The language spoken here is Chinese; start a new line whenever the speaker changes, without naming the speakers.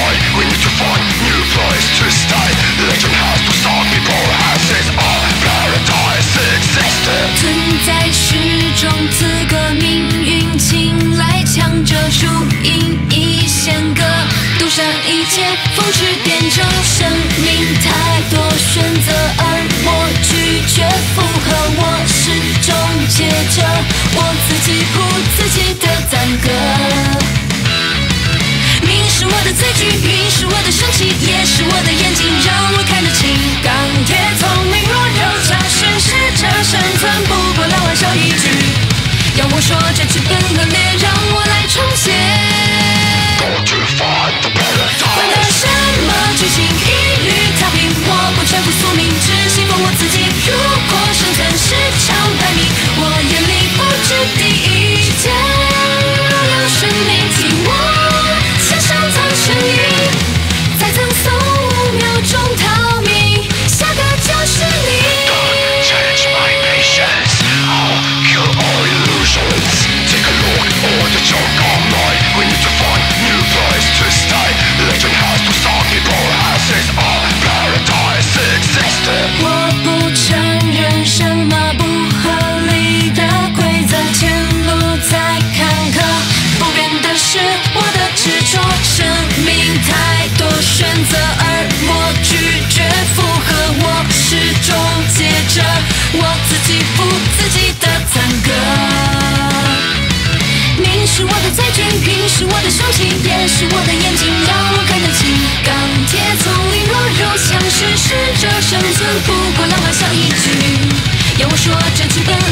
night, we need to find new place to stay. Legend has to stop people as is our paradise existed.
存在始终，此个命运请来强者输赢一线歌，赌上一切，风驰电掣。生命太多选择，而我拒绝附和，我始终接着我自己谱自己的赞歌。命是我的载具，运是我的生气，也是我的眼睛，让我看得清。钢铁聪明若柔，查询适者生存，不过老玩笑一句。要我说这剧本恶劣，让我来重写。管他什么剧情，一律踏平，我不全服宿命，只信奉我自己。如果生存是场排名，我眼里不止第一件。让生命替我献上藏身影，再赠送5秒钟逃命，下个就是你。
Change my patience, I'll kill all illusions. Take a look, all the joke all night. We need to find new place to stay. Legend has to stop people as is our paradise existed.
我不承认什么不合理的规则，前路再坎坷，不变的是我的执着。生命太多选择，而我拒绝附和，我始终接着我自己谱自己的赞歌。命是我的载具，运是我的生气，也是我的眼睛，让我看得清。钢铁丛林若柔，强势适者生存，不过浪花笑一句。要我说这剧本